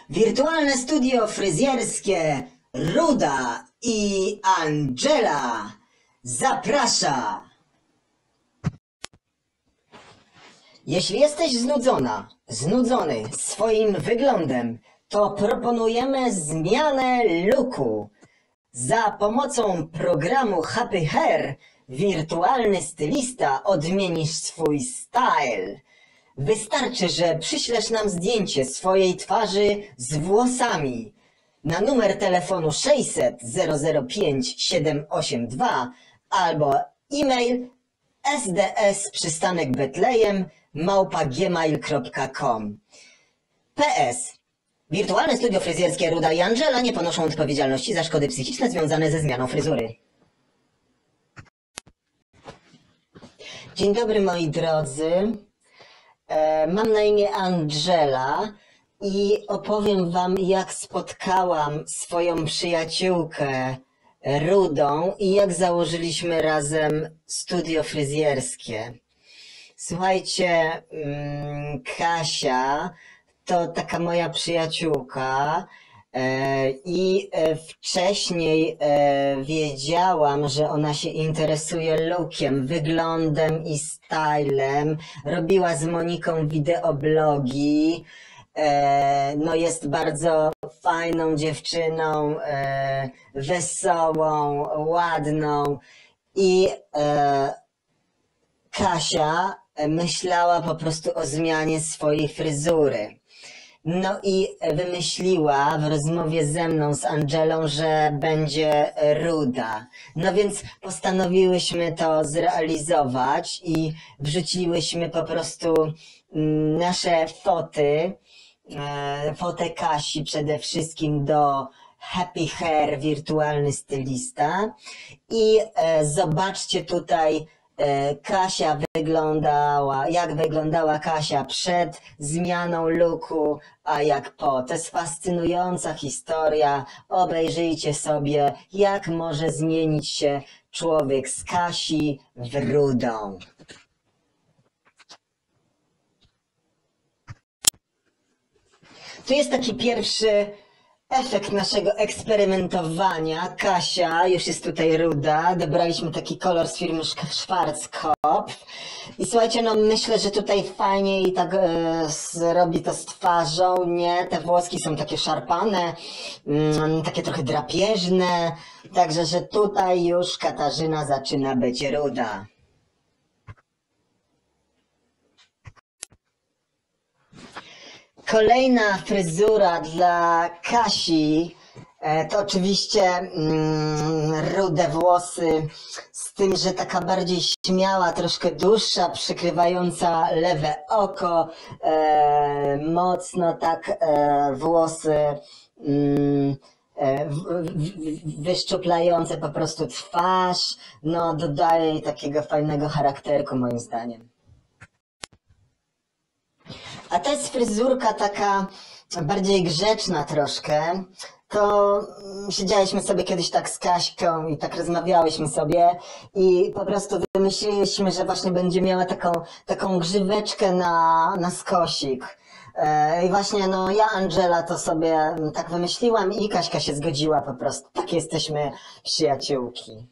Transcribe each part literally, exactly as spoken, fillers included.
Wirtualne studio fryzjerskie Ruda i Angela zaprasza. Jeśli jesteś znudzona, znudzony swoim wyglądem, to proponujemy zmianę looku. Za pomocą programu Happy Hair wirtualny stylista odmienisz swój style. Wystarczy, że przyślesz nam zdjęcie swojej twarzy z włosami na numer telefonu sześćset zero zero pięć siedem osiem dwa albo e-mail sds przystanek betlejem małpa gmail kropka com. P S. Wirtualne studio fryzjerskie Ruda i Angela nie ponoszą odpowiedzialności za szkody psychiczne związane ze zmianą fryzury. Dzień dobry moi drodzy. Mam na imię Angela i opowiem wam, jak spotkałam swoją przyjaciółkę Rudą i jak założyliśmy razem studio fryzjerskie. Słuchajcie, Kasia to taka moja przyjaciółka i wcześniej wiedziałam, że ona się interesuje lookiem, wyglądem i stylem. Robiła z Moniką wideoblogi. No jest bardzo fajną dziewczyną, wesołą, ładną i Kasia myślała po prostu o zmianie swojej fryzury. No i wymyśliła w rozmowie ze mną, z Angelą, że będzie ruda. No więc postanowiłyśmy to zrealizować i wrzuciłyśmy po prostu nasze foty, fotę Kasi przede wszystkim do Happy Hair wirtualny stylista i zobaczcie tutaj, Kasia wyglądała, jak wyglądała Kasia przed zmianą looku, a jak po. To jest fascynująca historia. Obejrzyjcie sobie, jak może zmienić się człowiek z Kasi w Rudą. Tu jest taki pierwszy efekt naszego eksperymentowania. Kasia, już jest tutaj ruda. Dobraliśmy taki kolor z firmy Schwarzkopf. I słuchajcie, no myślę, że tutaj fajnie i tak e, zrobi to z twarzą, nie? Te włoski są takie szarpane, mm, takie trochę drapieżne. Także, że tutaj już Katarzyna zaczyna być ruda. Kolejna fryzura dla Kasi to oczywiście mm, rude włosy, z tym, że taka bardziej śmiała, troszkę dłuższa, przykrywająca lewe oko, e, mocno tak e, włosy mm, e, w, w, wyszczuplające po prostu twarz, no dodaje jej takiego fajnego charakterku moim zdaniem. A to jest fryzurka taka bardziej grzeczna troszkę. To siedzieliśmy sobie kiedyś tak z Kaśką i tak rozmawiałyśmy sobie i po prostu wymyśliliśmy, że właśnie będzie miała taką, taką grzyweczkę na, na skosik. I właśnie no ja, Angela, to sobie tak wymyśliłam i Kaśka się zgodziła po prostu. Tak jesteśmy przyjaciółki.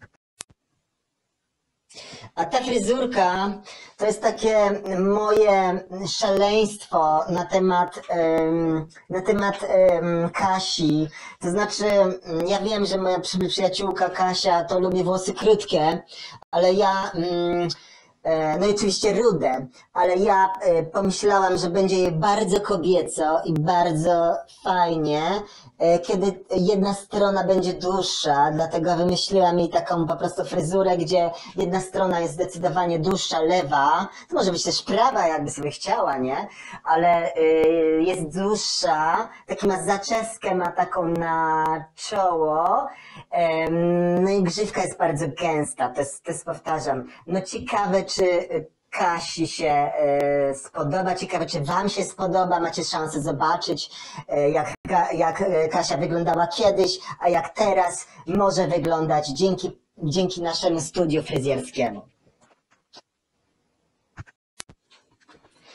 A ta fryzurka to jest takie moje szaleństwo na temat, na temat Kasi. To znaczy, ja wiem, że moja przyjaciółka Kasia to lubi włosy krótkie, ale ja, no i oczywiście rude, ale ja pomyślałam, że będzie jej bardzo kobieco i bardzo fajnie, kiedy jedna strona będzie dłuższa, dlatego wymyśliłam jej taką po prostu fryzurę, gdzie jedna strona jest zdecydowanie dłuższa, lewa, to może być też prawa, jakby sobie chciała, nie? Ale jest dłuższa, taki ma zaczeskę, ma taką na czoło, no i grzywka jest bardzo gęsta, to jest, to jest powtarzam, no ciekawe, czy Kasi się e, spodoba. Ciekawe, czy wam się spodoba. Macie szansę zobaczyć, e, jak, jak Kasia wyglądała kiedyś, a jak teraz może wyglądać dzięki, dzięki naszemu studiu fryzjerskiemu.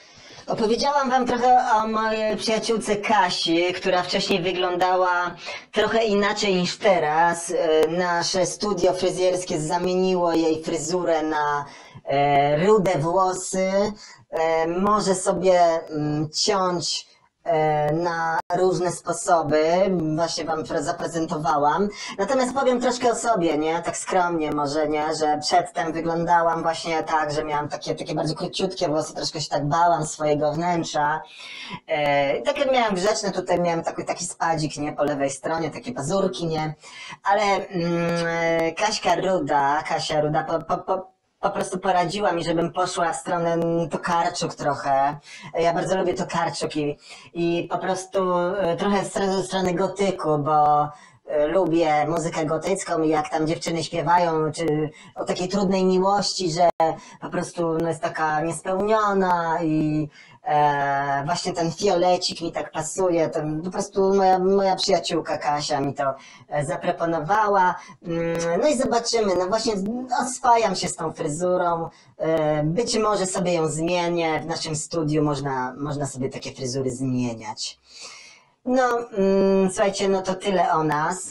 Opowiedziałam wam trochę o mojej przyjaciółce Kasi, która wcześniej wyglądała trochę inaczej niż teraz. E, Nasze studio fryzjerskie zamieniło jej fryzurę na e, rude włosy. E, może sobie mm, ciąć e, na różne sposoby. Właśnie wam zaprezentowałam. Natomiast powiem troszkę o sobie, nie? Tak skromnie może, nie? Że przedtem wyglądałam właśnie tak, że miałam takie, takie bardzo króciutkie włosy, troszkę się tak bałam swojego wnętrza. E, takie miałam grzeczne, tutaj miałam taki, taki spadzik, nie? Po lewej stronie, takie pazurki, nie? Ale mm, Kaśka Ruda, Kasia Ruda po, po, po, po prostu poradziła mi, żebym poszła w stronę Tokarczuk trochę. Ja bardzo lubię Tokarczuk i, i po prostu e, trochę w stronę, w stronę gotyku, bo e, lubię muzykę gotycką i jak tam dziewczyny śpiewają, czy o takiej trudnej miłości, że po prostu no, jest taka niespełniona i e, właśnie ten fiolecik mi tak pasuje. Ten, po prostu moja, moja przyjaciółka Kasia mi to e, zaproponowała. Mm, No i zobaczymy, no właśnie oswajam się z tą fryzurą. E, Być może sobie ją zmienię. W naszym studiu można, można sobie takie fryzury zmieniać. No, mm, słuchajcie, no to tyle o nas.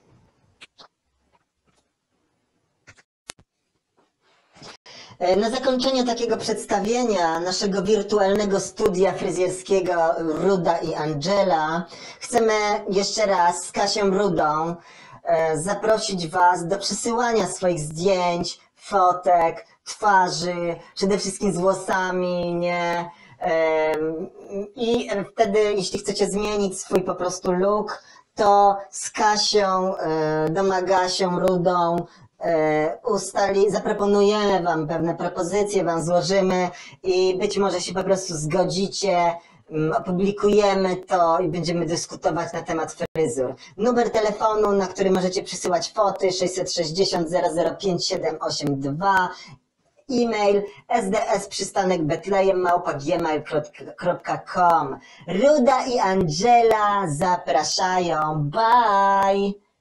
E, Na zakończenie takiego przedstawienia naszego wirtualnego studia fryzjerskiego Ruda i Angela chcemy jeszcze raz z Kasią Rudą e, zaprosić Was do przesyłania swoich zdjęć, fotek, twarzy, przede wszystkim z włosami, nie? Em, I wtedy, jeśli chcecie zmienić swój po prostu look, to z Kasią, e, Domagasią Rudą e, ustali, zaproponujemy Wam pewne propozycje, Wam złożymy i być może się po prostu zgodzicie, mm, opublikujemy to i będziemy dyskutować na temat fryzur. Numer telefonu, na który możecie przysyłać foty sześćset sześćdziesiąt zero zero pięć siedem osiem dwa. E-mail sds przystanek betlejem małpa gmail kropka com. Ruda i Angela zapraszają. Bye!